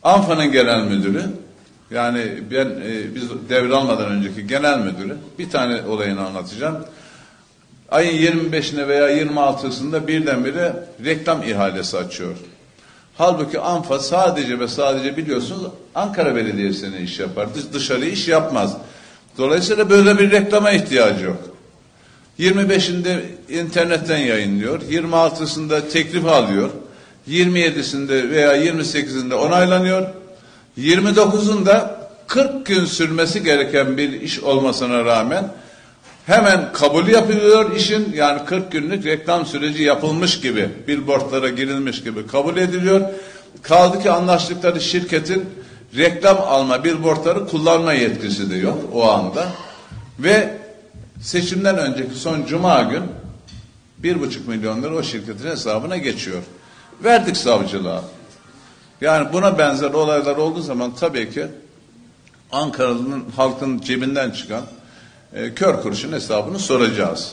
ANFA'nın genel müdürü, yani biz devralmadan önceki genel müdürü, bir tane olayını anlatacağım. Ayın 25'ine veya 26'sında birdenbire reklam ihalesi açıyor. Halbuki ANFA sadece ve sadece biliyorsunuz Ankara Belediyesi'ne iş yapar. Dışarı iş yapmaz. Dolayısıyla böyle bir reklama ihtiyacı yok. 25'inde internetten yayınlıyor. 26'sında teklif alıyor. 27'sinde veya 28'inde onaylanıyor. 29'unda 40 gün sürmesi gereken bir iş olmasına rağmen hemen kabul yapılıyor işin, yani 40 günlük reklam süreci yapılmış gibi, billboardlara girilmiş gibi kabul ediliyor. Kaldı ki anlaştıkları şirketin reklam alma, billboardları kullanma yetkisi de yok o anda. Ve seçimden önceki son cuma gün 1,5 milyon lira o şirketin hesabına geçiyor. Verdik savcılığa. Yani buna benzer olaylar olduğu zaman tabii ki Ankara'nın halkın cebinden çıkan kör kuruşun hesabını soracağız.